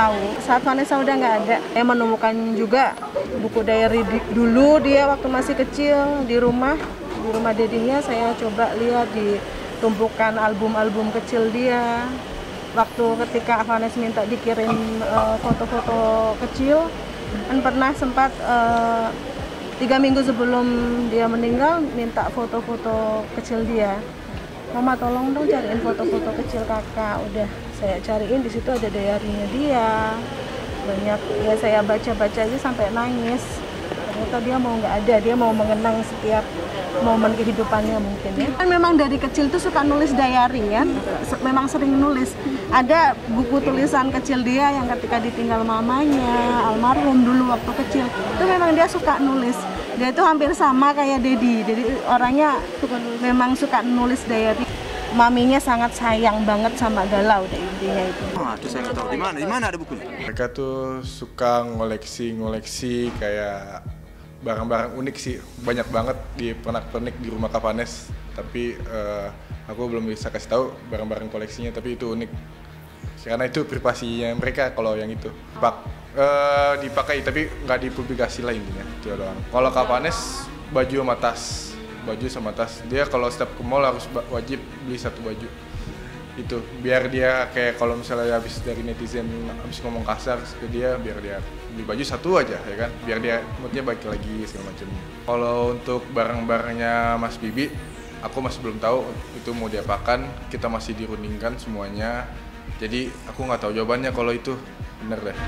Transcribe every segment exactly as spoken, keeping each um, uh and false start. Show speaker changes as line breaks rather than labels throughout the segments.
tahu saat Vanessa udah nggak ada. Saya menemukan juga buku diary di, dulu dia waktu masih kecil di rumah, di rumah dedinya. Saya coba lihat di tumpukan album-album kecil dia. Waktu ketika Vanessa minta dikirim foto-foto uh, kecil, kan pernah sempat uh, tiga minggu sebelum dia meninggal minta foto-foto kecil dia. Mama tolong dong cariin foto-foto kecil kakak. Udah saya cariin, di situ ada diary-nya dia. Banyak ya, saya baca-baca aja sampai nangis. Ternyata dia mau nggak ada, dia mau mengenang setiap momen kehidupannya mungkin ya. Kan memang dari kecil tuh suka nulis diary kan, memang sering nulis. Ada buku tulisan kecil dia yang ketika ditinggal mamanya, almarhum dulu waktu kecil, itu memang dia suka nulis. Dia itu hampir sama kayak Dedi, jadi orangnya suka nulis. Memang suka nulis diary. Maminya sangat sayang banget sama Galau deh intinya itu.
Oh, itu saya nggak tahu di mana, di mana ada bukunya?
Mereka tuh suka ngoleksi-ngoleksi kayak barang-barang unik sih, banyak banget di pernak-pernik di rumah Kak Vanes. Tapi uh, aku belum bisa kasih tahu barang-barang koleksinya, tapi itu unik. Karena itu privasinya mereka kalau yang itu. Pak, uh, dipakai tapi nggak dipublikasi lah intinya, itu doang. Kalau Kak Vanes baju sama tas, baju sama tas. Dia kalau setiap ke mall harus wajib beli satu baju. Itu biar dia kayak kalau misalnya habis dari netizen habis ngomong kasar ke dia, biar dia beli baju satu aja ya kan, biar dia moodnya baik lagi segala macam. Kalau untuk barang-barangnya Mas Bibi, aku masih belum tahu itu mau diapakan, kita masih dirundingkan semuanya. Jadi aku nggak tahu jawabannya kalau itu bener deh.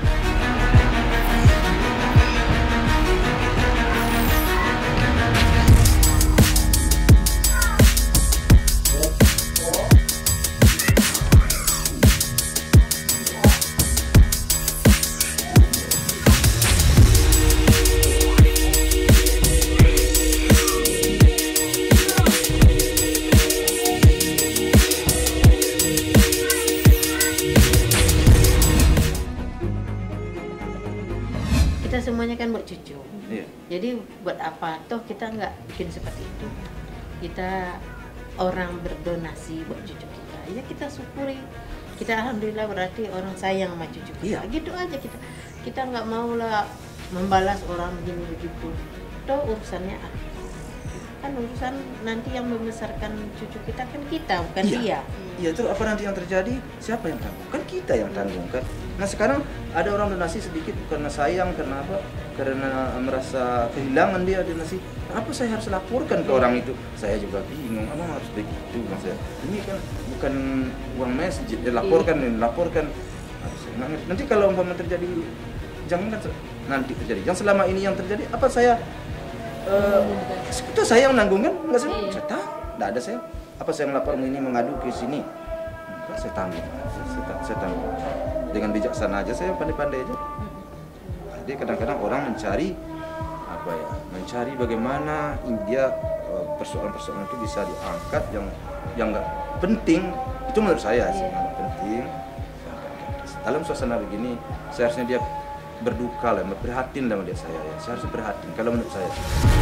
Kita semuanya kan buat cucu,
Iya.
jadi buat apa toh kita nggak bikin seperti itu. Kita orang berdonasi buat cucu kita, ya kita syukuri. Kita alhamdulillah berarti orang sayang sama cucu kita.
Iya.
Gitu aja kita. Kita nggak mau lah membalas orang begini begitu. Toh urusannya apa? Kan urusan nanti yang membesarkan cucu kita kan kita, bukan
Iya.
dia.
Iya, terus apa nanti yang terjadi? Siapa yang tanggung? Kan kita yang tanggung kan. Nah sekarang ada orang donasi sedikit karena sayang, karena apa? Karena merasa kehilangan dia donasi. Apa saya harus laporkan ke orang itu? Saya juga bingung. Emang harus begitu mas ya? Ini kan bukan uang masjid. Ya, laporkan,
Iya.
laporkan. Nanti kalau umpama terjadi, jangan kan nanti terjadi. Yang selama ini yang terjadi, apa saya? Uh, itu saya yang nanggung kan? Enggak saya, saya tahu. Enggak ada saya. Apa saya melapor ini mengadu ke sini? Enggak, saya tanggung. Saya, saya tanggung. Dengan bijaksana aja, saya pandai-pandai aja. Jadi kadang-kadang orang mencari apa ya? Mencari bagaimana dia persoalan-persoalan itu bisa diangkat yang yang enggak penting. Itu menurut saya sih enggak penting. Dalam suasana begini, seharusnya dia berduka lah, berprihatin lah melihat saya ya. Saya harus berprihatin kalau menurut saya.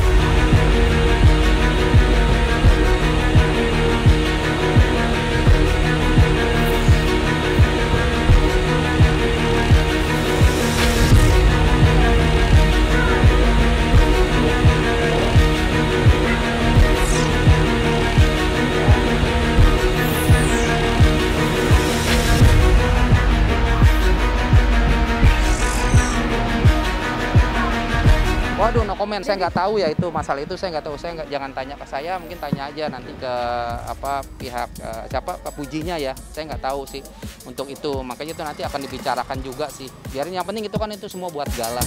Waduh, no comment. Saya nggak tahu ya itu masalah itu. Saya nggak tahu. Saya nggak, jangan tanya ke saya. Mungkin tanya aja nanti ke apa pihak uh, siapa ke pujinya ya. Saya nggak tahu sih untuk itu. Makanya itu nanti akan dibicarakan juga sih. Biarin, yang penting itu kan itu semua buat Gala.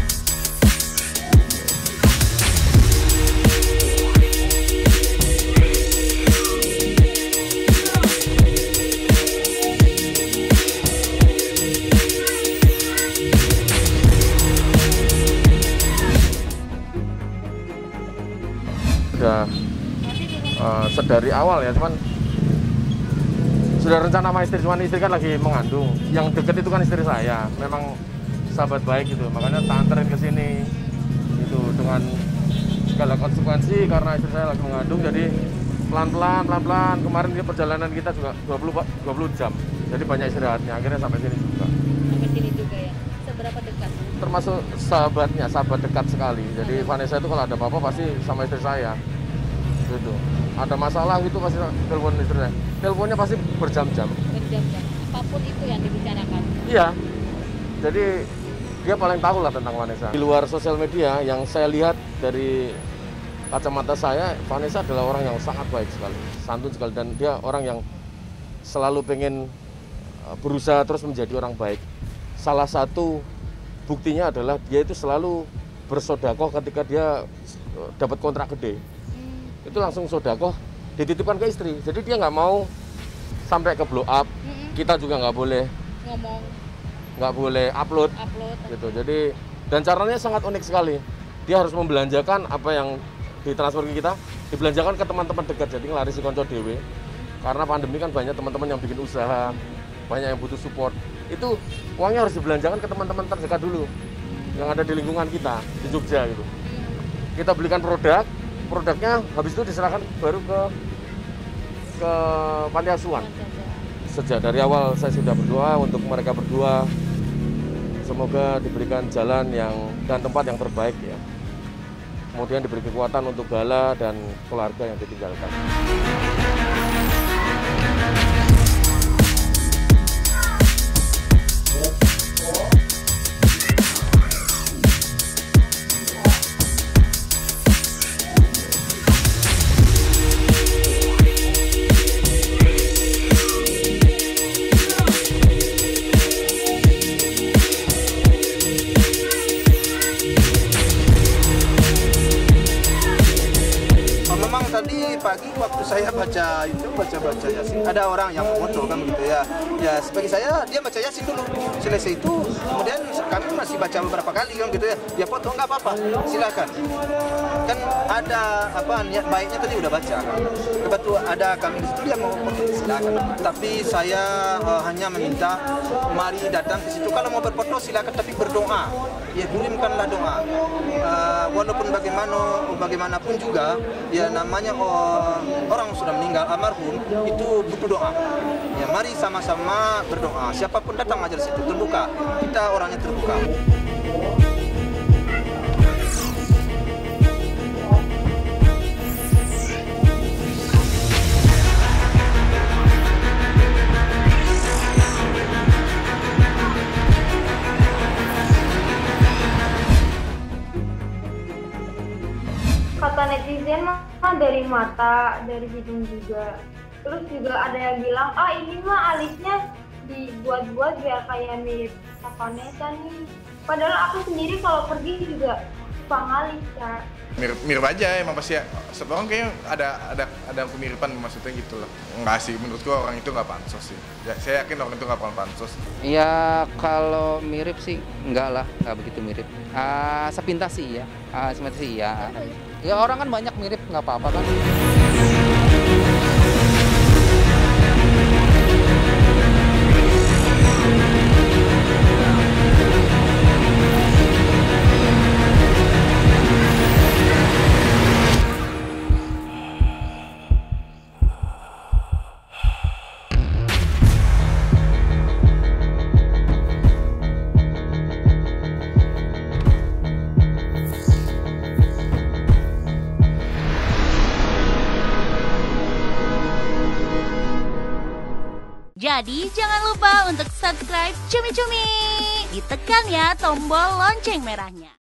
Sudah uh, sedari awal ya, cuman sudah rencana sama istri, cuman istri kan lagi mengandung. Yang deket itu kan istri saya, memang sahabat baik gitu, makanya tak anterin ke sini itu dengan segala konsekuensi karena istri saya lagi mengandung. Jadi pelan-pelan, pelan-pelan. Kemarin dia perjalanan kita juga dua puluh jam, jadi banyak istirahatnya. Akhirnya sampai sini juga.
Sampai sini juga.
Seberapa dekat?
Termasuk sahabatnya, sahabat dekat sekali. Jadi Vanessa itu kalau ada apa-apa pasti sama istri saya. Gitu. Ada masalah itu pasti telepon istri saya. Teleponnya pasti berjam-jam.
Berjam-jam. Apapun itu yang dibicarakan.
Iya. Jadi dia paling tahu lah tentang Vanessa. Di luar sosial media yang saya lihat dari kacamata saya, Vanessa adalah orang yang sangat baik sekali, santun sekali, dan dia orang yang selalu pengen berusaha terus menjadi orang baik. Salah satu buktinya adalah dia itu selalu bersodakoh ketika dia dapat kontrak gede. Hmm. Itu langsung sodakoh dititipkan ke istri. Jadi dia nggak mau sampai ke blow up. Hmm. Kita juga nggak boleh
ngomong,
nggak boleh upload,
upload
gitu. Jadi dan caranya sangat unik sekali. Dia harus membelanjakan apa yang ditransfer ke kita, dibelanjakan ke teman-teman dekat. Jadi ngelarisi konco dewe. Karena pandemi kan banyak teman-teman yang bikin usaha, banyak yang butuh support. Itu uangnya harus dibelanjakan ke teman-teman terdekat dulu yang ada di lingkungan kita di Jogja gitu. Kita belikan produk, produknya habis itu diserahkan baru ke ke panti asuhan. Sejak dari awal saya sudah berdoa untuk mereka berdua, semoga diberikan jalan yang dan tempat yang terbaik ya. Kemudian diberi kekuatan untuk Gala dan keluarga yang ditinggalkan.
Pagi waktu saya baca itu baca-baca Yasin, ada orang yang foto kan begitu ya. Ya sebagai saya dia baca Yasin dulu. Selesai itu kemudian kami masih baca beberapa kali kan gitu ya. Dia foto nggak apa-apa, silakan. Kan ada apa niat baiknya tadi udah baca kan. Kebetulan ada kami di situ dia mau foto silakan. Tapi saya uh, hanya meminta mari datang ke situ kalau mau berfoto silakan tapi berdoa. Ya kirimkanlah doa. Uh, walaupun bagaimana bagaimanapun juga ya namanya oh, orang sudah meninggal almarhum itu butuh doa. Ya mari sama-sama berdoa. Siapapun datang majelis itu terbuka. Kita orangnya terbuka.
Kata netizen mah dari mata, dari hidung juga. Terus juga ada yang bilang, ah ini mah alisnya dibuat-buat biar kayak mirip Vanessa nih. Padahal aku sendiri kalau pergi juga suka ngalis ya.
Mirip, mirip aja emang pasti ya. Setiap orang kayaknya ada ada ada kemiripan maksudnya gitu loh. Enggak sih, menurutku orang itu nggak pansos sih. Ya, saya yakin orang itu nggak pernah pansos.
Ya kalau mirip sih enggak lah, nggak begitu mirip. Uh, sepintas sih ya, uh, sepintas sih ya. Ya orang kan banyak mirip, nggak apa-apa kan.
Jadi jangan lupa untuk subscribe Cumi Cumi. Ditekan ya tombol lonceng merahnya.